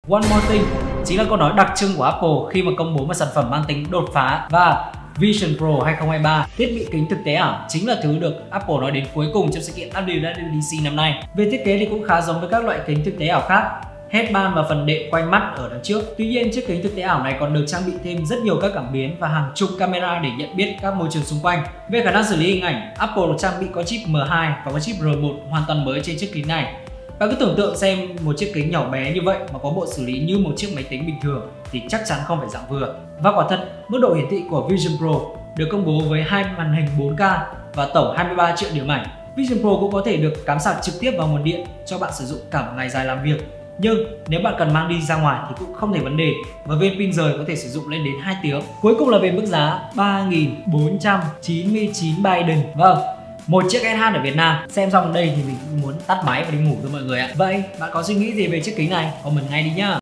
One more thing chính là câu nói đặc trưng của Apple khi mà công bố một sản phẩm mang tính đột phá. Và Vision Pro 2023, thiết bị kính thực tế ảo, chính là thứ được Apple nói đến cuối cùng trong sự kiện WWDC năm nay. Về thiết kế thì cũng khá giống với các loại kính thực tế ảo khác. Headband và phần đệm quanh mắt ở đằng trước. Tuy nhiên, chiếc kính thực tế ảo này còn được trang bị thêm rất nhiều các cảm biến và hàng chục camera để nhận biết các môi trường xung quanh. Về khả năng xử lý hình ảnh, Apple trang bị có chip M2 và có chip R1 hoàn toàn mới trên chiếc kính này. Bạn cứ tưởng tượng xem một chiếc kính nhỏ bé như vậy mà có bộ xử lý như một chiếc máy tính bình thường thì chắc chắn không phải dạng vừa. Và quả thật, mức độ hiển thị của Vision Pro được công bố với hai màn hình 4K và tổng 23 triệu điểm ảnh. Vision Pro cũng có thể được cắm sạc trực tiếp vào nguồn điện cho bạn sử dụng cả một ngày dài làm việc. Nhưng nếu bạn cần mang đi ra ngoài thì cũng không thành vấn đề, và viên pin rời có thể sử dụng lên đến 2 tiếng. Cuối cùng là về mức giá 3.499 Biden. Vâng, một chiếc SH ở Việt Nam. Xem xong đây thì mình cũng muốn tắt máy và đi ngủ thôi mọi người ạ. Vậy bạn có suy nghĩ gì về chiếc kính này? Comment ngay đi nhá.